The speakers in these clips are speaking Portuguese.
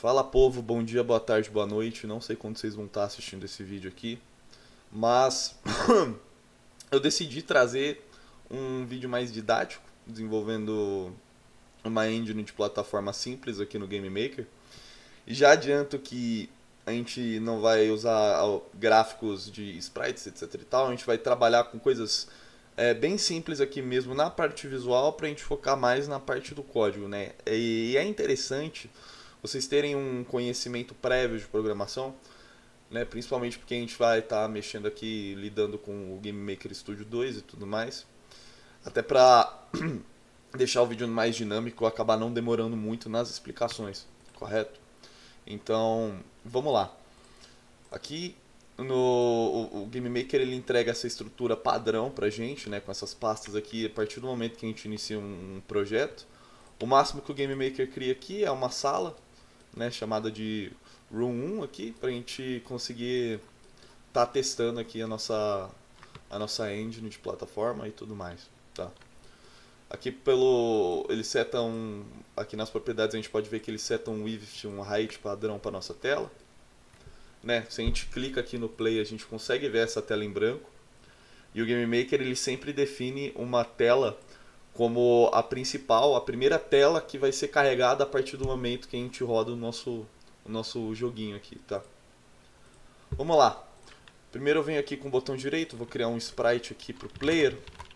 Fala povo, bom dia, boa tarde, boa noite. Não sei quando vocês vão estar assistindo esse vídeo aqui, mas eu decidi trazer um vídeo mais didático, desenvolvendo uma engine de plataforma simples aqui no Game Maker. E já adianto que a gente não vai usar gráficos de sprites, etc e tal. A gente vai trabalhar com coisas bem simples aqui mesmo na parte visual para a gente focar mais na parte do código, né? E é interessante vocês terem um conhecimento prévio de programação, né? Principalmente porque a gente vai estar mexendo aqui, lidando com o Game Maker Studio 2 e tudo mais. Até para deixar o vídeo mais dinâmico, acabar não demorando muito nas explicações, correto? Então, vamos lá. Aqui no o Game Maker ele entrega essa estrutura padrão pra gente, né, com essas pastas aqui a partir do momento que a gente inicia um projeto. O máximo que o Game Maker cria aqui é uma sala, né, chamada de Room 1 aqui, pra gente conseguir estar testando aqui a nossa engine de plataforma e tudo mais, tá? Aqui ele seta aqui nas propriedades a gente pode ver que ele seta um width, um height padrão para nossa tela, né? Se a gente clica aqui no play, a gente consegue ver essa tela em branco. E o Game Maker ele sempre define uma tela como a principal, a primeira tela que vai ser carregada a partir do momento que a gente roda o nosso joguinho aqui, tá? Vamos lá. Primeiro eu venho aqui com o botão direito, vou criar um sprite aqui para o player.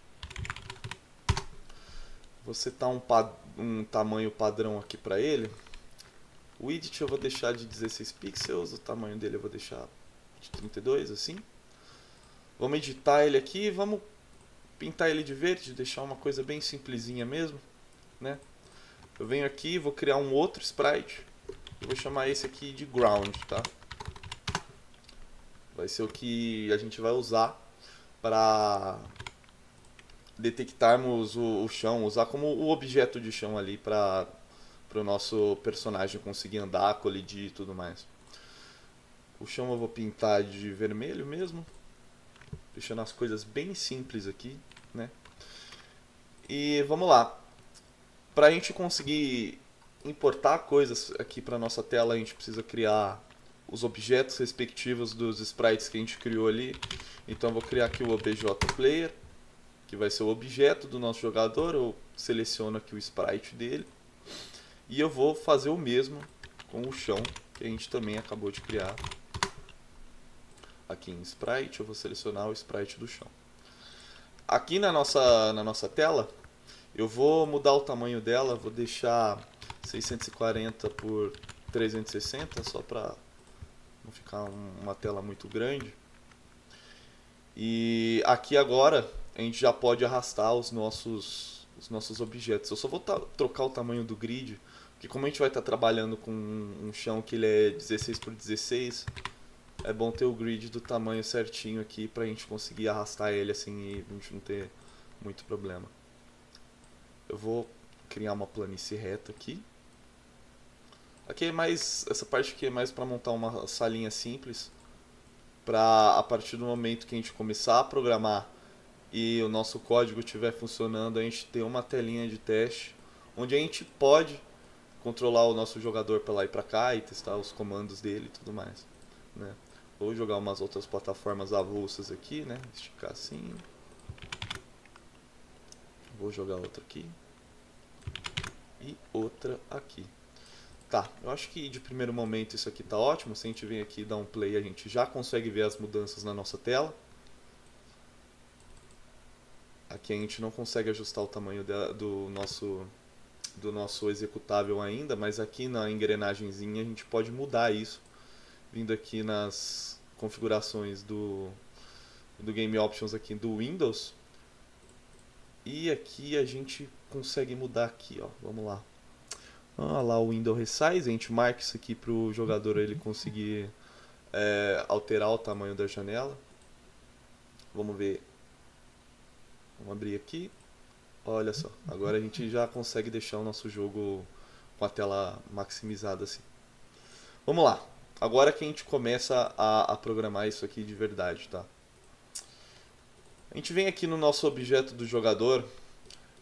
Vou setar um tamanho padrão aqui para ele. O width eu vou deixar de 16 pixels, o tamanho dele eu vou deixar de 32, assim. Vamos editar ele aqui, vamos pintar ele de verde, deixar uma coisa bem simplesinha mesmo, né? Eu venho aqui, vou criar um outro sprite, eu vou chamar esse aqui de ground, tá? Vai ser o que a gente vai usar para detectarmos o chão, usar como o objeto de chão ali para o nosso personagem conseguir andar, colidir e tudo mais. O chão eu vou pintar de vermelho mesmo, deixando as coisas bem simples aqui, né? E vamos lá. Para a gente conseguir importar coisas aqui para nossa tela, a gente precisa criar os objetos respectivos dos sprites que a gente criou ali. Então eu vou criar aqui o obj_player, que vai ser o objeto do nosso jogador. Eu seleciono aqui o sprite dele. E eu vou fazer o mesmo com o chão, que a gente também acabou de criar. Aqui em Sprite, eu vou selecionar o Sprite do chão. Aqui na nossa tela, eu vou mudar o tamanho dela, vou deixar 640 por 360, só para não ficar uma tela muito grande. E aqui agora, a gente já pode arrastar os nossos objetos. Eu só vou trocar o tamanho do grid, porque como a gente vai estar trabalhando com um chão que ele é 16 por 16, é bom ter o grid do tamanho certinho aqui pra gente conseguir arrastar ele assim e a gente não ter muito problema. Eu vou criar uma planície reta aqui. Aqui é mais, essa parte aqui é mais para montar uma salinha simples, para a partir do momento que a gente começar a programar e o nosso código estiver funcionando, a gente ter uma telinha de teste onde a gente pode controlar o nosso jogador para lá e para cá e testar os comandos dele e tudo mais, né? Vou jogar umas outras plataformas avulsas aqui, né? Esticar assim. Vou jogar outra aqui. E outra aqui. Tá, eu acho que de primeiro momento isso aqui tá ótimo. Se a gente vem aqui e dar um play, a gente já consegue ver as mudanças na nossa tela. Aqui a gente não consegue ajustar o tamanho do nosso executável ainda, mas aqui na engrenagemzinha a gente pode mudar isso, vindo aqui nas configurações do Game Options aqui do Windows. E aqui a gente consegue mudar aqui, ó. Vamos lá. Lá o Window Resize, a gente marca isso aqui para o jogador ele conseguir alterar o tamanho da janela. Vamos ver. Vamos abrir aqui. Olha só, agora a gente já consegue deixar o nosso jogo com a tela maximizada assim. Vamos lá. Agora que a gente começa a programar isso aqui de verdade, tá? A gente vem aqui no nosso objeto do jogador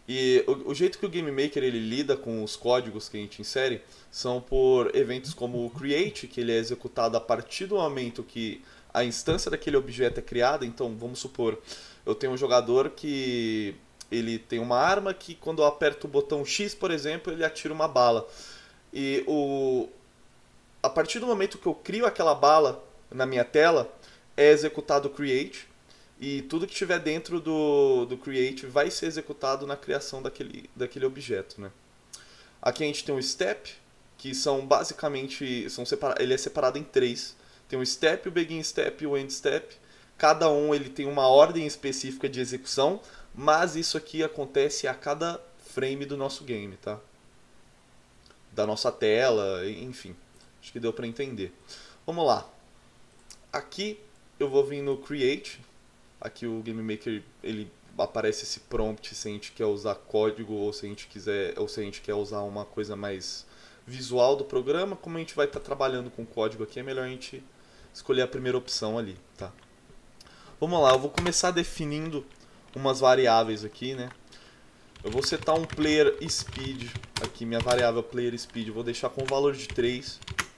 E o jeito que o Game Maker ele lida com os códigos que a gente insere são por eventos como o create, que ele é executado a partir do momento que a instância daquele objeto é criada. Então, vamos supor, eu tenho um jogador que ele tem uma arma que quando eu aperto o botão X, por exemplo, ele atira uma bala. E a partir do momento que eu crio aquela bala na minha tela, é executado o create. E tudo que estiver dentro do create vai ser executado na criação daquele objeto, né? Aqui a gente tem o step, que são basicamente, ele é separado em três. Tem o step, o begin step e o end step. Cada um ele tem uma ordem específica de execução, mas isso aqui acontece a cada frame do nosso game, tá? Da nossa tela, enfim. Acho que deu para entender. Vamos lá. Aqui eu vou vir no create. Aqui o Game Maker ele aparece esse prompt se a gente quer usar código ou se a gente quer usar uma coisa mais visual do programa. Como a gente vai estar trabalhando com código aqui, é melhor a gente escolher a primeira opção ali, tá? Vamos lá, eu vou começar definindo umas variáveis aqui, né? Eu vou setar um player speed, aqui minha variável player speed, eu vou deixar com o valor de 3.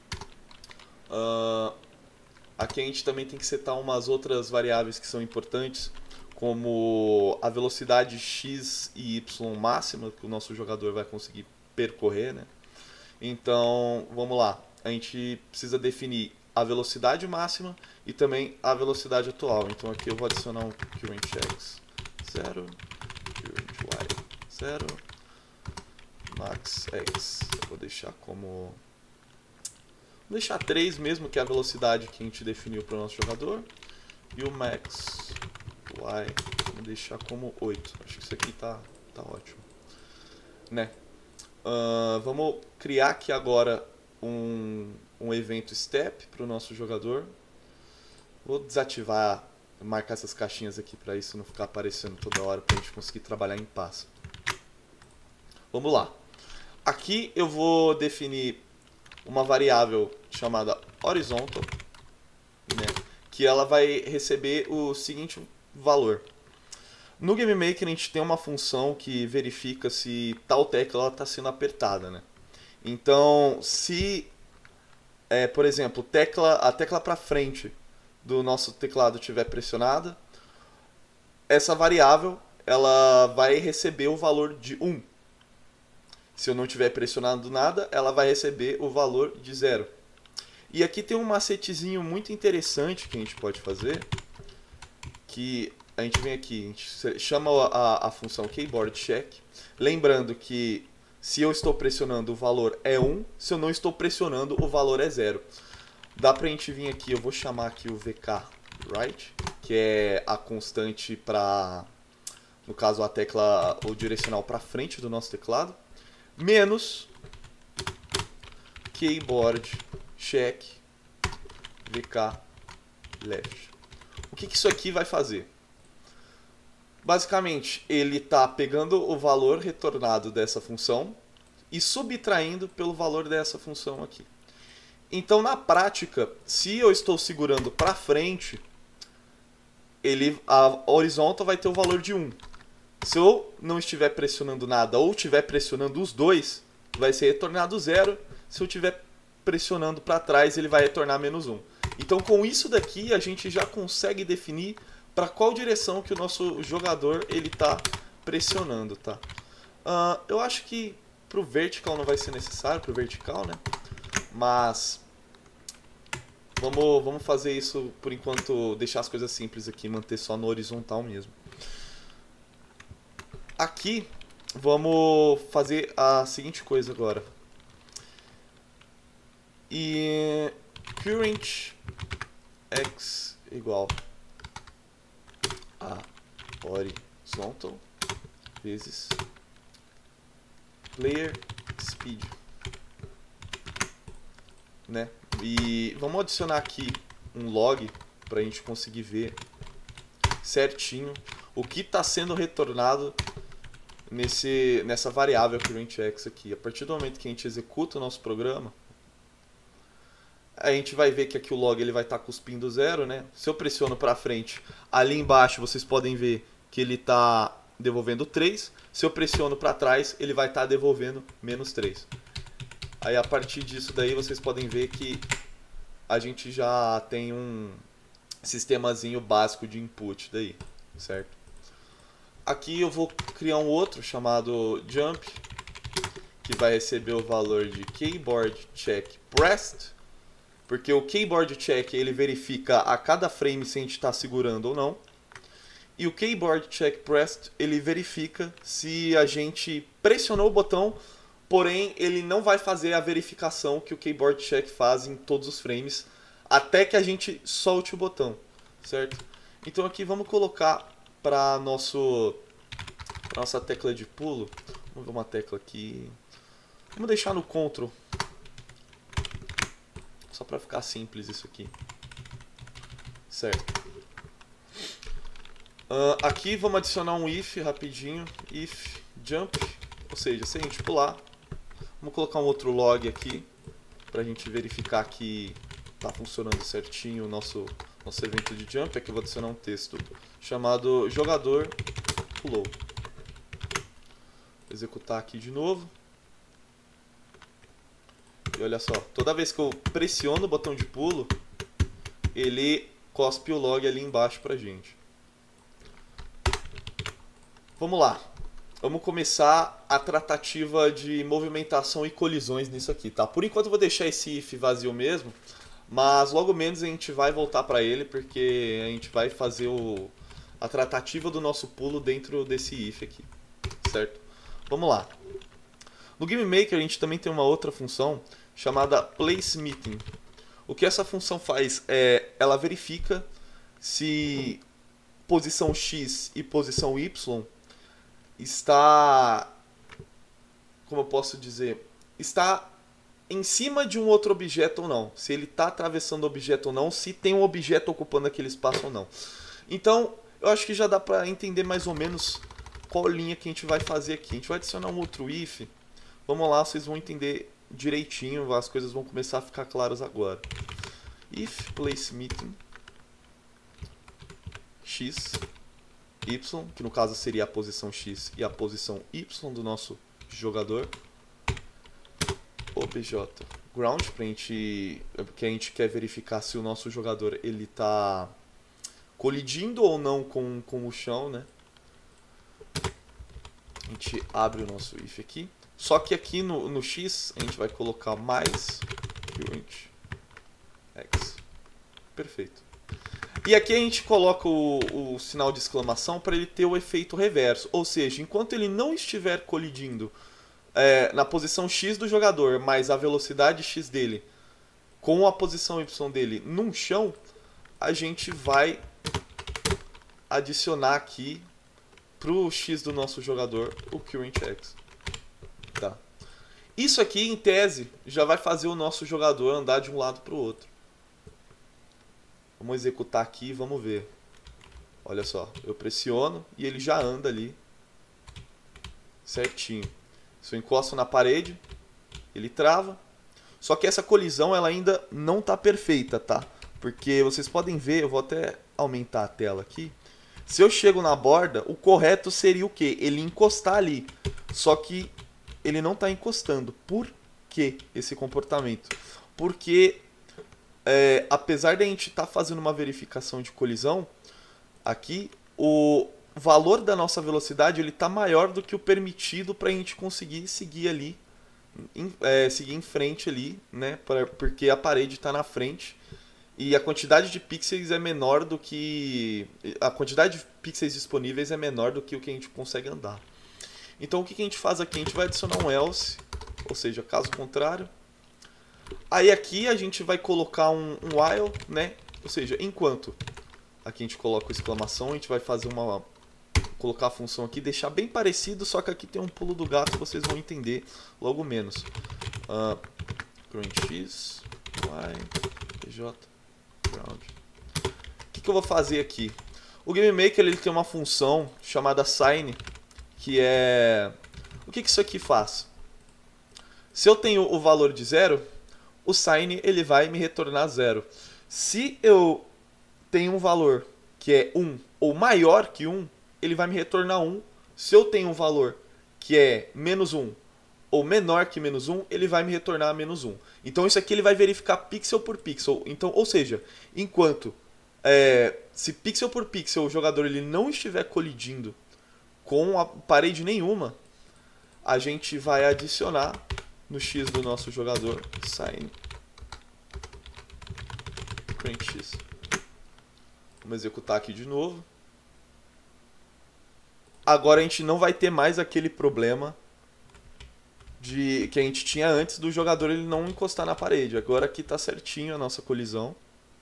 Aqui a gente também tem que setar umas outras variáveis que são importantes, como a velocidade x e y máxima que o nosso jogador vai conseguir percorrer, né? Então, vamos lá. A gente precisa definir a velocidade máxima e também a velocidade atual. Então aqui eu vou adicionar um current x 0, current y 0, max x. Eu vou deixar como... Vou deixar 3 mesmo, que é a velocidade que a gente definiu para o nosso jogador. E o max y, vou deixar como 8. Acho que isso aqui tá ótimo. Né? Vamos criar aqui agora um evento step para o nosso jogador. Vou desativar, marcar essas caixinhas aqui para isso não ficar aparecendo toda hora, para a gente conseguir trabalhar em paz. Vamos lá. Aqui eu vou definir uma variável chamada horizontal, né, que ela vai receber o seguinte valor. No Game Maker a gente tem uma função que verifica se tal tecla está sendo apertada, né? Então, se, por exemplo, a tecla para frente do nosso teclado estiver pressionada, essa variável ela vai receber o valor de 1. Se eu não estiver pressionando nada, ela vai receber o valor de 0. E aqui tem um macetezinho muito interessante que a gente pode fazer, que a gente vem aqui, a gente chama a função keyboard check, lembrando que se eu estou pressionando o valor é 1, se eu não estou pressionando o valor é 0. Dá pra gente vir aqui, eu vou chamar aqui o VK right, que é a constante para, no caso a tecla, o direcional para frente do nosso teclado, menos keyboard check VK left. O que isso aqui vai fazer? Basicamente, ele está pegando o valor retornado dessa função e subtraindo pelo valor dessa função aqui. Então, na prática, se eu estou segurando para frente, a horizontal vai ter o valor de 1. Se eu não estiver pressionando nada ou estiver pressionando os dois, vai ser retornado 0. Se eu estiver pressionando para trás, ele vai retornar menos 1. Então, com isso daqui, a gente já consegue definir para qual direção que o nosso jogador ele está pressionando, tá? Eu acho que para o vertical não vai ser necessário, para o vertical, né? Mas vamos fazer isso por enquanto, deixar as coisas simples aqui, manter só no horizontal mesmo. Aqui, vamos fazer a seguinte coisa agora. E current x igual a horizontal vezes player speed, né? E vamos adicionar aqui um log para a gente conseguir ver certinho o que está sendo retornado nessa variável current x aqui. A partir do momento que a gente executa o nosso programa, a gente vai ver que aqui o log ele vai estar cuspindo 0, né? Se eu pressiono para frente, ali embaixo vocês podem ver que ele está devolvendo 3. Se eu pressiono para trás, ele vai estar devolvendo menos 3. Aí a partir disso daí vocês podem ver que a gente já tem um sistemazinho básico de input daí, certo? Aqui eu vou criar um outro chamado jump, que vai receber o valor de keyboard check pressed, porque o keyboard check ele verifica a cada frame se a gente está segurando ou não. E o keyboard check pressed ele verifica se a gente pressionou o botão, porém ele não vai fazer a verificação que o keyboard check faz em todos os frames, até que a gente solte o botão, certo? Então aqui vamos colocar para nossa tecla de pulo, vamos ver uma tecla aqui, vamos deixar no Ctrl, só para ficar simples isso aqui, certo? Aqui vamos adicionar um if rapidinho, if jump, ou seja, se a gente pular, vamos colocar um outro log aqui, para a gente verificar que está funcionando certinho o nosso evento de jump. Aqui eu vou adicionar um texto chamado jogador pulou. Vou executar aqui de novo. E olha só, toda vez que eu pressiono o botão de pulo, ele cospe o log ali embaixo pra gente. Vamos lá. Vamos começar a tratativa de movimentação e colisões nisso aqui, tá? Por enquanto eu vou deixar esse if vazio mesmo, mas logo menos a gente vai voltar para ele, porque a gente vai fazer a tratativa do nosso pulo dentro desse if aqui, certo? Vamos lá. No GameMaker a gente também tem uma outra função chamada placeMeeting. O que essa função faz é, ela verifica se posição X e posição Y está, como eu posso dizer, está em cima de um outro objeto ou não. Se ele está atravessando o objeto ou não, se tem um objeto ocupando aquele espaço ou não. Então, eu acho que já dá para entender mais ou menos qual linha que a gente vai fazer aqui. A gente vai adicionar um outro if. Vamos lá, vocês vão entender direitinho, as coisas vão começar a ficar claras agora. If placeMeeting X, Y, que no caso seria a posição X e a posição Y do nosso jogador. OBJ ground, porque a gente quer verificar se o nosso jogador ele está colidindo ou não com o chão, né? A gente abre o nosso if aqui. Só que aqui no X a gente vai colocar mais current X. Perfeito. E aqui a gente coloca o sinal de exclamação para ele ter o efeito reverso. Ou seja, enquanto ele não estiver colidindo na posição X do jogador, mas a velocidade X dele com a posição Y dele num chão, a gente vai adicionar aqui para o X do nosso jogador o current X. Tá. Isso aqui, em tese, já vai fazer o nosso jogador andar de um lado para o outro. Vamos executar aqui e vamos ver. Olha só, eu pressiono e ele já anda ali certinho. Se eu encosto na parede, ele trava. Só que essa colisão ela ainda não está perfeita, tá? Porque vocês podem ver, eu vou até aumentar a tela aqui. Se eu chego na borda, o correto seria o quê? Ele encostar ali. Só que ele não está encostando. Por que esse comportamento? Porque apesar de a gente estar fazendo uma verificação de colisão, aqui o valor da nossa velocidade ele está maior do que o permitido para a gente conseguir seguir ali, seguir em frente ali, né? Porque a parede está na frente e a quantidade de pixels é menor do que a quantidade de pixels disponíveis é menor do que o que a gente consegue andar. Então o que a gente faz aqui? A gente vai adicionar um else, ou seja, caso contrário. Aí aqui a gente vai colocar um while, né? Ou seja, enquanto. Aqui a gente coloca a exclamação, a gente vai fazer colocar a função aqui, deixar bem parecido, só que aqui tem um pulo do gato, vocês vão entender logo menos. Current X, Y, J, ground. O que eu vou fazer aqui? O GameMaker ele tem uma função chamada sign, que é... O que isso aqui faz? Se eu tenho o valor de 0, o sign ele vai me retornar 0. Se eu tenho um valor que é 1 ou maior que 1, ele vai me retornar 1 Se eu tenho um valor que é -1 ou menor que -1, ele vai me retornar -1. Então isso aqui ele vai verificar pixel por pixel. Então, ou seja, enquanto se pixel por pixel o jogador ele não estiver colidindo com a parede nenhuma, a gente vai adicionar no X do nosso jogador sign print X. Vamos executar aqui de novo. Agora a gente não vai ter mais aquele problema que a gente tinha antes do jogador ele não encostar na parede. Agora aqui está certinho a nossa colisão.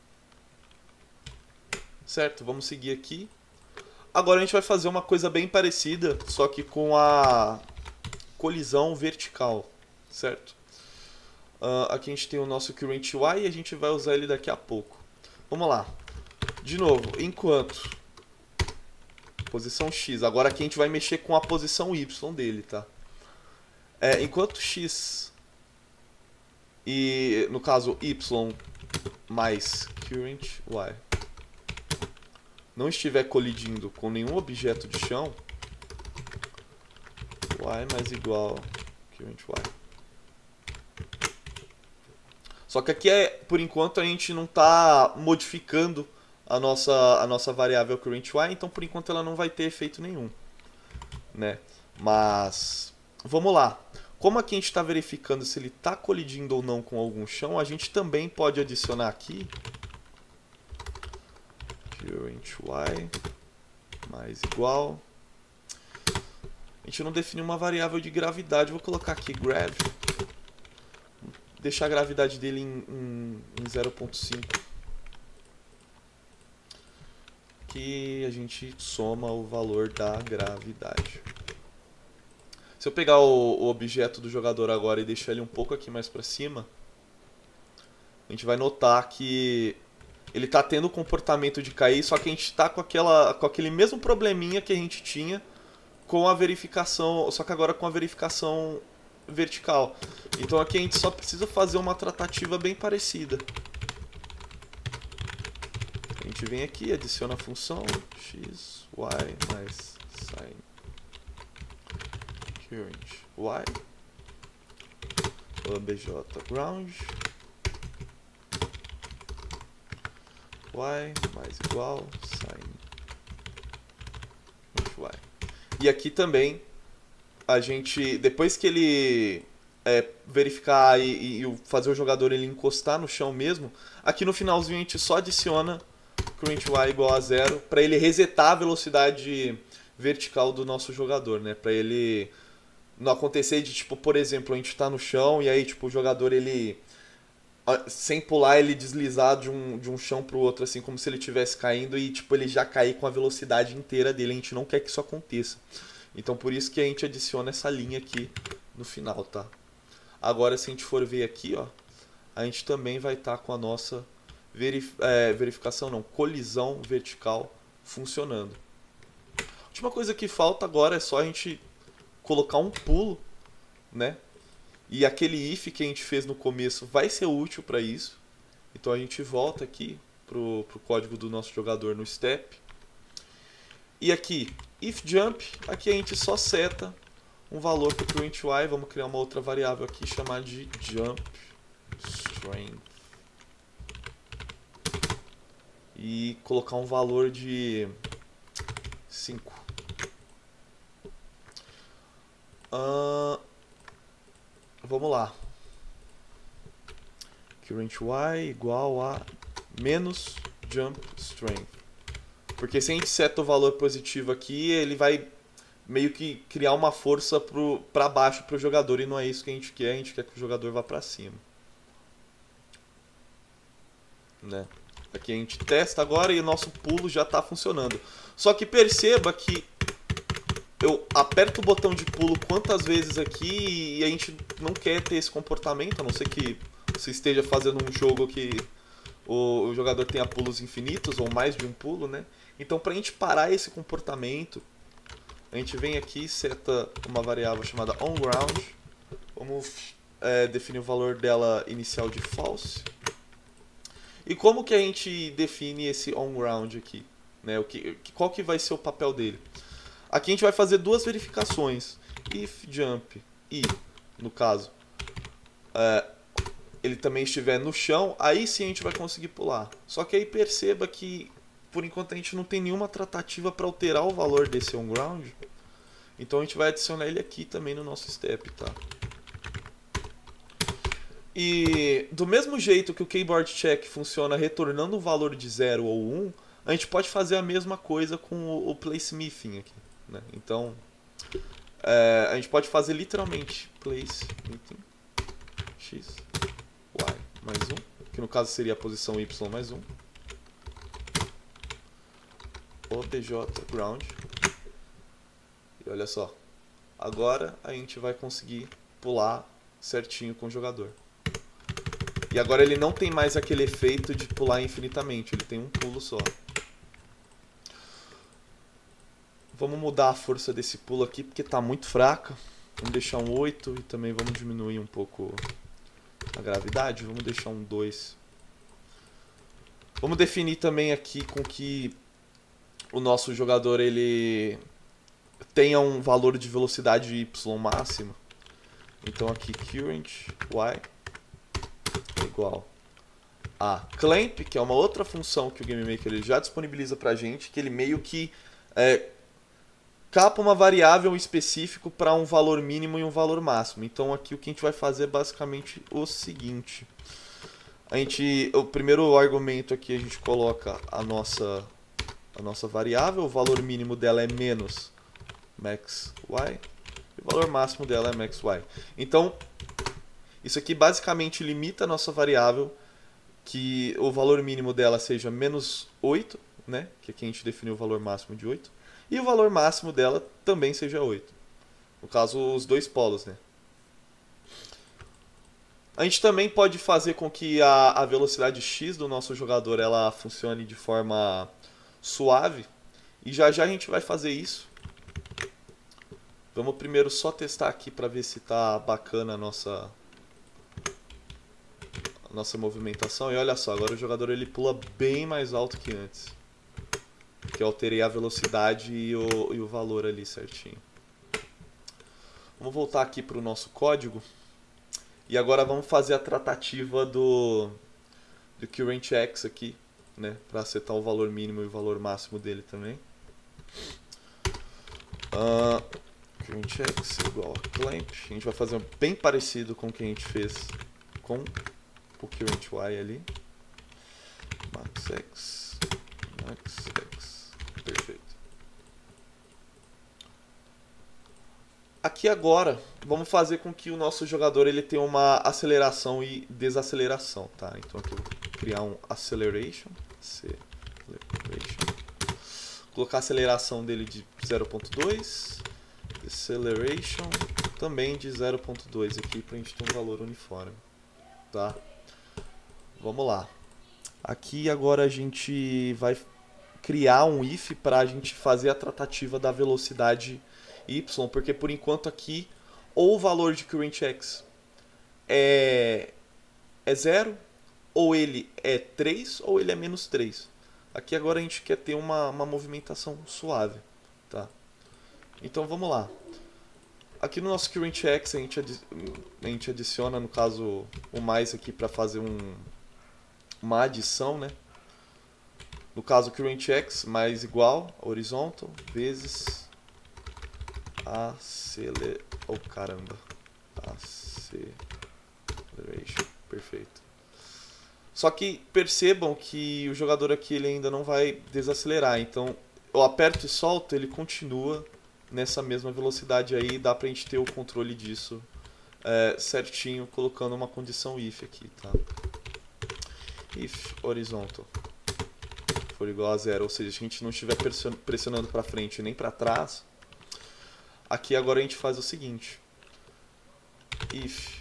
Certo? Vamos seguir aqui. Agora a gente vai fazer uma coisa bem parecida, só que com a colisão vertical. Certo? Aqui a gente tem o nosso current Y e a gente vai usar ele daqui a pouco. Vamos lá. De novo, enquanto posição X. Agora aqui a gente vai mexer com a posição Y dele, tá? Enquanto X e, no caso, Y mais current Y não estiver colidindo com nenhum objeto de chão, Y mais igual current Y. Só que aqui, por enquanto, a gente não está modificando a nossa variável current Y, então por enquanto ela não vai ter efeito nenhum, né? Mas vamos lá. Como aqui a gente está verificando se ele está colidindo ou não com algum chão, a gente também pode adicionar aqui current Y mais igual. A gente não definiu uma variável de gravidade, vou colocar aqui grav. Deixar a gravidade dele em 0.5. Que a gente soma o valor da gravidade. Se eu pegar o objeto do jogador agora e deixar ele um pouco aqui mais para cima, a gente vai notar que ele está tendo o comportamento de cair, só que a gente está com aquele mesmo probleminha que a gente tinha com a verificação, só que agora com a verificação vertical. Então aqui a gente só precisa fazer uma tratativa bem parecida. A gente vem aqui, adiciona a função x, y mais sin current y, obj ground, y mais igual sin current y. E aqui também, a gente, depois que ele verificar e fazer o jogador ele encostar no chão mesmo, aqui no finalzinho a gente só adiciona current y igual a 0 para ele resetar a velocidade vertical do nosso jogador, né? Para ele não acontecer de, tipo, por exemplo, a gente tá no chão e aí, tipo, o jogador, ele, sem pular, ele deslizar de um chão pro outro, assim, como se ele estivesse caindo e, tipo, ele já cair com a velocidade inteira dele. A gente não quer que isso aconteça. Então, por isso que a gente adiciona essa linha aqui no final, tá? Agora, se a gente for ver aqui, ó, a gente também vai estar com a nossa verificação, não, colisão vertical funcionando. A última coisa que falta agora é só a gente colocar um pulo, né? E aquele if que a gente fez no começo vai ser útil para isso. Então a gente volta aqui pro código do nosso jogador no step. E aqui, if jump, aqui a gente só seta um valor para o current y. Vamos criar uma outra variável aqui chamada de jump strength. E colocar um valor de 5. Vamos lá. Current y igual a menos jump strength. Porque se a gente seta o valor positivo aqui, ele vai meio que criar uma força para baixo para o jogador. E não é isso que a gente quer. A gente quer que o jogador vá para cima, né? Aqui a gente testa agora e o nosso pulo já está funcionando. Só que perceba que eu aperto o botão de pulo quantas vezes aqui e a gente não quer ter esse comportamento, a não ser que você esteja fazendo um jogo que o jogador tenha pulos infinitos ou mais de um pulo, né? Então, para a gente parar esse comportamento, a gente vem aqui e seta uma variável chamada onGround. Vamos definir o valor dela inicial de false. E como que a gente define esse onGround aqui, né? Qual que vai ser o papel dele? Aqui a gente vai fazer duas verificações. If jump e, no caso, ele também estiver no chão, aí sim a gente vai conseguir pular. Só que aí perceba que, por enquanto, a gente não tem nenhuma tratativa para alterar o valor desse on-ground. Então a gente vai adicionar ele aqui também no nosso step, tá? E do mesmo jeito que o keyboard check funciona retornando um valor de 0 ou 1, a gente pode fazer a mesma coisa com o placemithing aqui, né? Então, a gente pode fazer literalmente placemithing x, y mais 1, que no caso seria a posição y mais 1, obj ground. E olha só, agora a gente vai conseguir pular certinho com o jogador. E agora ele não tem mais aquele efeito de pular infinitamente, ele tem um pulo só. Vamos mudar a força desse pulo aqui porque está muito fraca. Vamos deixar um 8 e também vamos diminuir um pouco a gravidade. Vamos deixar um 2. Vamos definir também aqui com que o nosso jogador ele tenha um valor de velocidade y máximo. Então aqui current y igual a clamp, que é uma outra função que o GameMaker ele já disponibiliza pra gente, que ele meio que capa uma variável específico para um valor mínimo e um valor máximo. Então aqui o que a gente vai fazer é basicamente o seguinte. O primeiro argumento aqui a gente coloca a nossa variável, o valor mínimo dela é menos maxy, e o valor máximo dela é maxy. Então, isso aqui basicamente limita a nossa variável, que o valor mínimo dela seja menos 8, né? Que aqui a gente definiu o valor máximo de 8, e o valor máximo dela também seja 8. No caso, os dois polos, né? A gente também pode fazer com que a velocidade x do nosso jogador ela funcione de forma suave. E já já a gente vai fazer isso. Vamos primeiro só testar aqui para ver se tá bacana a nossa movimentação. E olha só, agora o jogador ele pula bem mais alto que antes. Que eu alterei a velocidade e o valor ali certinho. Vamos voltar aqui para o nosso código. E agora vamos fazer a tratativa do current x aqui, né, para acertar o valor mínimo e o valor máximo dele também. Current x igual a clamp. A gente vai fazer bem parecido com o que a gente fez com o current y ali. Max x. Perfeito. Aqui agora, vamos fazer com que o nosso jogador ele tenha uma aceleração e desaceleração, tá? Então aqui eu vou criar um acceleration. Colocar a aceleração dele de 0.2. Deceleration também de 0.2 aqui pra gente ter um valor uniforme, tá? Vamos lá. Aqui agora a gente vai criar um if para a gente fazer a tratativa da velocidade y, porque por enquanto aqui ou o valor de current x é 0, ou ele é 3, ou ele é menos 3. Aqui agora a gente quer ter uma movimentação suave, tá? Então vamos lá. Aqui no nosso current x a gente adiciona, no caso, o mais aqui para fazer uma adição, né? No caso, current x mais igual horizontal vezes acceleration. Perfeito. Só que percebam que o jogador aqui ele ainda não vai desacelerar. Então, eu aperto e solto, ele continua nessa mesma velocidade aí. Dá pra gente ter o controle disso certinho, colocando uma condição if aqui, tá? If horizontal for igual a 0, ou seja, se a gente não estiver pressionando para frente nem para trás, aqui agora a gente faz o seguinte: if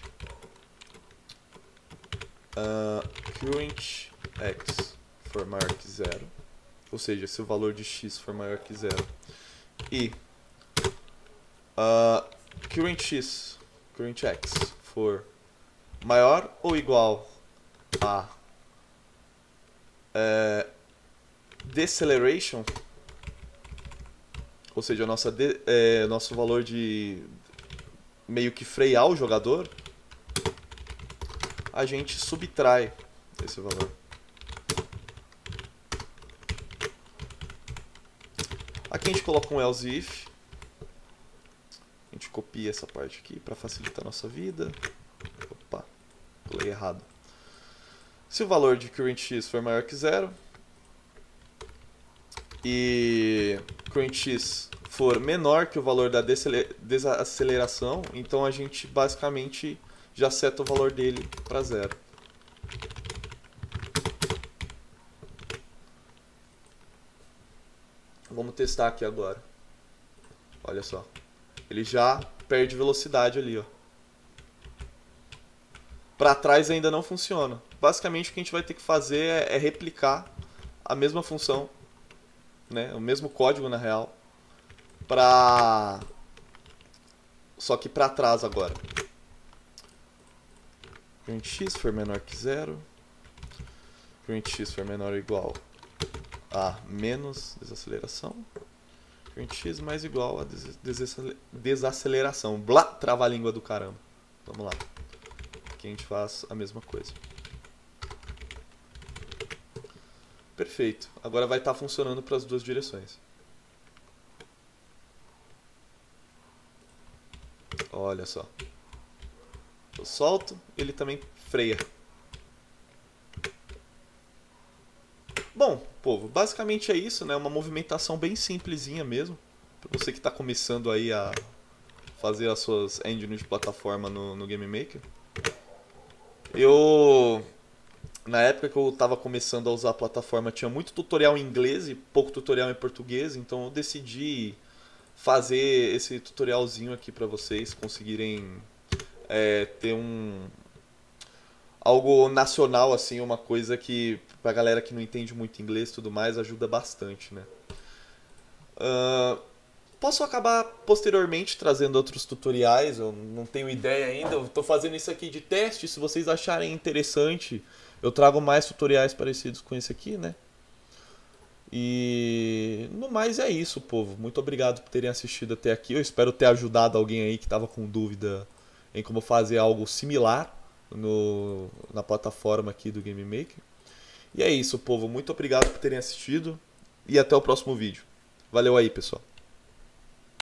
current x for maior que 0, ou seja, se o valor de x for maior que 0, e current x for maior ou igual a deceleration, ou seja, nosso valor de meio que frear o jogador, a gente subtrai esse valor. Aqui a gente coloca um else if. A gente copia essa parte aqui para facilitar a nossa vida. Opa, colei errado. Se o valor de currentX for maior que 0 e currentX for menor que o valor da desaceleração, então a gente basicamente já seta o valor dele para 0. Vamos testar aqui agora. Olha só. Ele já perde velocidade ali, ó. Para trás ainda não funciona. Basicamente o que a gente vai ter que fazer é replicar a mesma função, né? O mesmo código na real, só que para trás agora. Current x for menor que 0. Current x for menor ou igual a menos desaceleração. Current x mais igual a desaceleração. Blá, trava a língua do caramba. Vamos lá. Aqui a gente faz a mesma coisa. Perfeito. Agora vai estar funcionando para as duas direções. Olha só. Eu solto, ele também freia. Bom, povo, basicamente é isso, né? Uma movimentação bem simplesinha mesmo. Para você que está começando aí a fazer as suas engines de plataforma no Game Maker. Na época que eu estava começando a usar a plataforma, tinha muito tutorial em inglês e pouco tutorial em português, então eu decidi fazer esse tutorialzinho aqui para vocês conseguirem ter algo nacional, assim, uma coisa que pra galera que não entende muito inglês e tudo mais ajuda bastante, né? Posso acabar posteriormente trazendo outros tutoriais, eu não tenho ideia ainda, eu tô fazendo isso aqui de teste, se vocês acharem interessante, eu trago mais tutoriais parecidos com esse aqui, né? E no mais é isso, povo. Muito obrigado por terem assistido até aqui. Eu espero ter ajudado alguém aí que estava com dúvida em como fazer algo similar na plataforma aqui do Game Maker. E é isso, povo. Muito obrigado por terem assistido e até o próximo vídeo. Valeu aí, pessoal.